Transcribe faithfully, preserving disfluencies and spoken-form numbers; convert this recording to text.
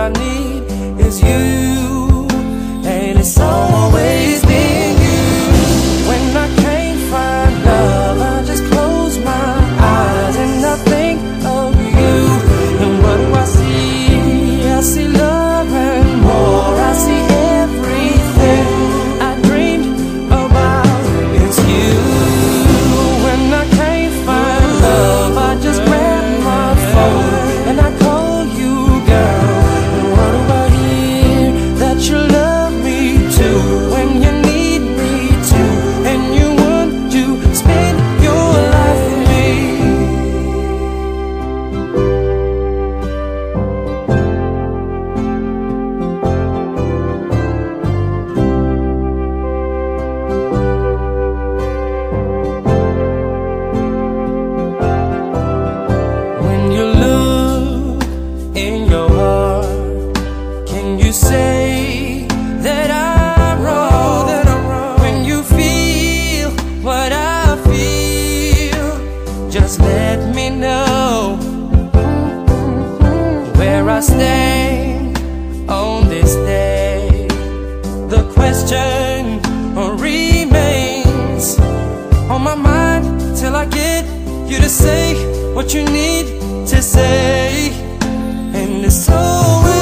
I need is you, and it's always been you. When I can't find love, I just close my eyes and I think of you. And what do I see? I see love and more. I see everything I dreamed about. It's you. When I can't find love, I just grab my phone and I call you, girl. And what do I hear? That you love me too, when you need me to, and you want to spend your life with me. When you look in your heart, can you say that I'm wrong? That I'm wrong? When you feel what I feel, just let me know where I stand on this day. The question remains on my mind till I get you to say what you need to say, and it's so